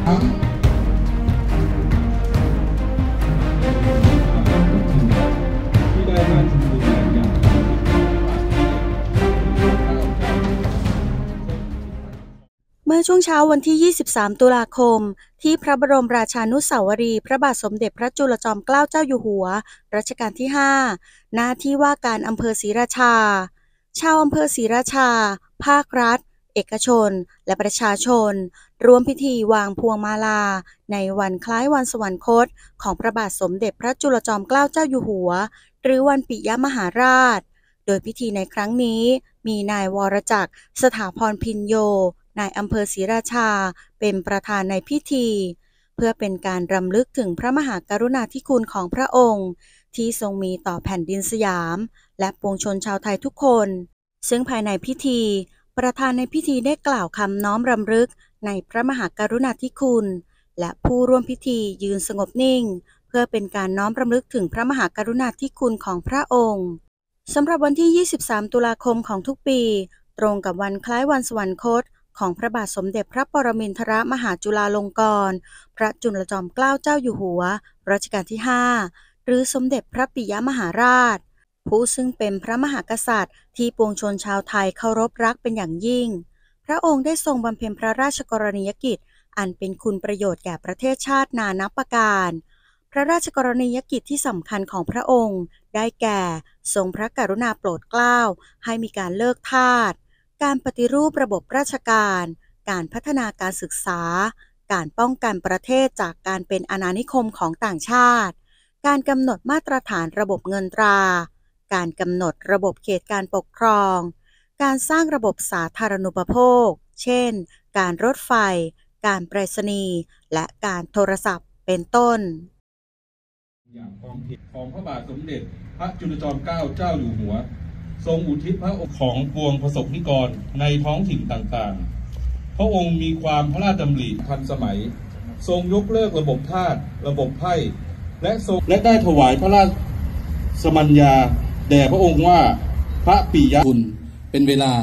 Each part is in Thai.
เมื่อช่วงเช้าวันที่ 23 ตุลาคม ที่พระบรมราชานุสาวรีย์พระบาทสมเด็จพระจุลจอมเกล้าเจ้าอยู่หัวรัชกาลที่ 5 ณ ที่ว่าการอำเภอศรีราชา ชาวอำเภอศรีราชา ภาครัฐ เอกชน และประชาชนร่วมพิธีวางพวงมาลาในวันคล้ายวันสวรรคตของพระบาทสมเด็จพระจุลจอมเกล้าเจ้าอยู่หัวหรือวันปิยมหาราชโดยพิธีในครั้งนี้มีนายวรจักร สถาพรพินโยนายอำเภอศรีราชาเป็นประธานในพิธีเพื่อเป็นการรำลึกถึงพระมหากรุณาธิคุณของพระองค์ที่ทรงมีต่อแผ่นดินสยามและปวงชนชาวไทยทุกคนซึ่งภายในพิธีประธานในพิธีได้กล่าวคำน้อมรำลึกในพระมหากรุณาธิคุณและผู้ร่วมพิธียืนสงบนิ่งเพื่อเป็นการน้อมรำลึกถึงพระมหากรุณาธิคุณของพระองค์สำหรับวันที่ 23 ตุลาคมของทุกปีตรงกับวันคล้ายวันสวรรคตของพระบาทสมเด็จพระปรมินทรมหาจุฬาลงกรณ์พระจุลจอมเกล้าเจ้าอยู่หัวรัชกาลที่ 5 หรือสมเด็จพระปิยมหาราชผู้ซึ่งเป็นพระมหากษัตริย์ที่ปวงชนชาวไทยเคารพรักเป็นอย่างยิ่งพระองค์ได้ทรงบำเพ็ญพระราชกรณียกิจอันเป็นคุณประโยชน์แก่ประเทศชาตินานับประการพระราชกรณียกิจที่สำคัญของพระองค์ได้แก่ทรงพระกรุณาโปรดเกล้าให้มีการเลิกทาสการปฏิรูประบบราชการการพัฒนาการศึกษาการป้องกันประเทศจากการเป็นอาณานิคมของต่างชาติการกำหนดมาตรฐานระบบเงินตราการกำหนดระบบเขตการปกครองการสร้างระบบสาธารณูปโภคเช่นการรถไฟการไปรษณีย์และการโทรศัพท์เป็นต้นอย่างความผิดของพระบาทสมเด็จพระจุลจอมเกล้าเจ้าอยู่หัวทรงอุทิศพระองค์ของปวงประสบนิกรในท้องถิ่นต่างๆพระองค์มีความพระราชดำริทันสมัยทรงยกเลิกระบบทาสระบบไพ่และได้ถวายพระราชสมัญญาแด่พระองค์ว่าพระปิยคุณเป็นเวลา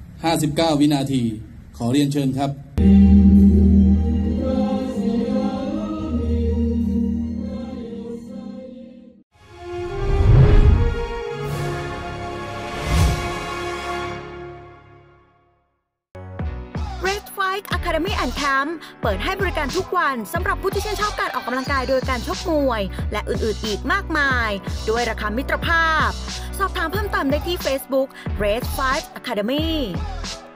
59 วินาทีขอเรียนเชิญครับ Academy and Camp เปิดให้บริการทุกวันสำหรับผู้ที่ชื่นชอบการออกกำลังกายโดยการชกมวยและอื่นๆอีกมากมายด้วยราคามิตรภาพสอบถามเพิ่มเติมได้ที่ Facebook Red 5 Academy